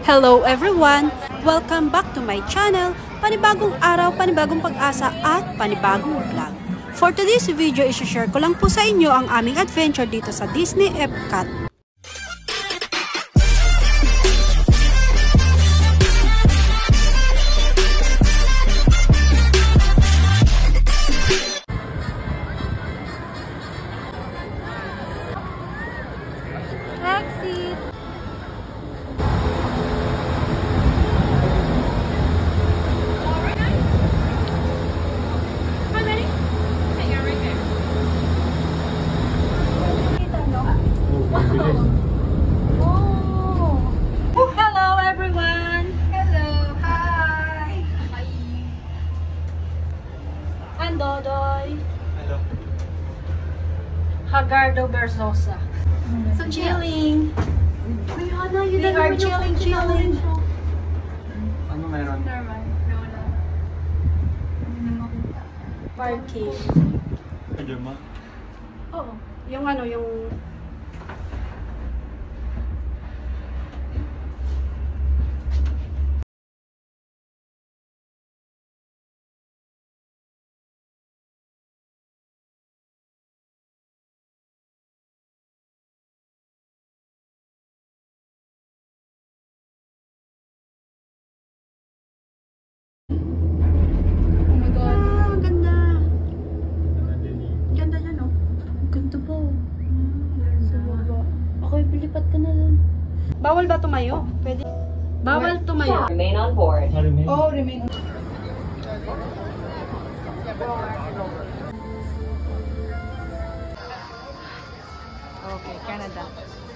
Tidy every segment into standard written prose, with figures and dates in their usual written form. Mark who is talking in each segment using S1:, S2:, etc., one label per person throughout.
S1: Hello everyone! Welcome back to my channel. Panibagong araw, panibagong pag-asa at panibagong vlog. For today's video, i-share ko lang po sa inyo ang aming adventure dito sa Disney Epcot.
S2: Exit!
S1: Hello everyone! Hello! Hi! Hi! And Dodoy!
S3: Hello.
S1: Hagardo Berzosa. So chilling! We are chilling!
S3: Ano meron?
S1: Parking.
S3: Pajama?
S1: Oo. Yung ano, yung...
S2: Lipat ka na dun.
S1: Bawal ba tumayo? Pwede. Bawal tumayo.
S4: Remain on board.
S3: Remain?
S1: Oh, remain. Okay, Canada.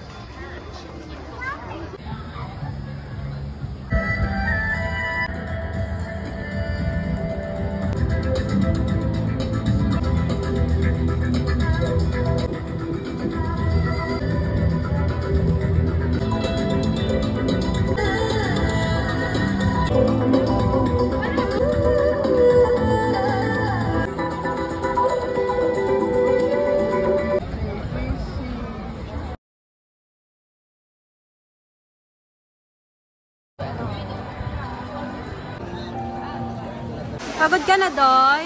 S1: Pagod ka na, Doy?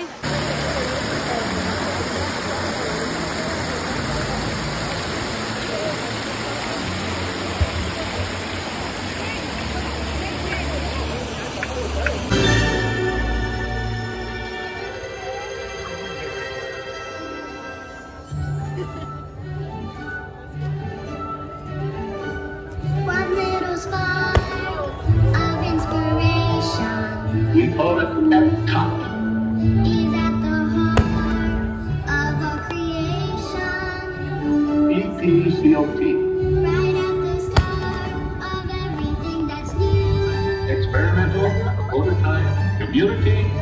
S5: One little spark of inspiration
S6: We call it Epcot.
S5: is at the heart of our creation.
S6: EPCOT.
S5: Right at the start of everything that's new.
S6: Experimental, prototype, community,